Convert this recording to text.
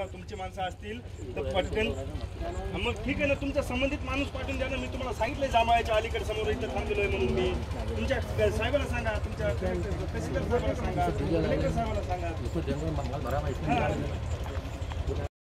तुम्हाला तुमची माणसं असतील तर पटकन मग ठीक आहे ना, तुमचा संबंधित माणूस पाठवून द्या ना. मी तुम्हाला सांगितलंय जांभळाच्या अलीकडे समोर इथं थांबलोय म्हणून. मी तुमच्या साहेबाला सांगा, तुमच्या तहसीलदार साहेबाला सांगा, कलेक्टर साहेबाला सांगा.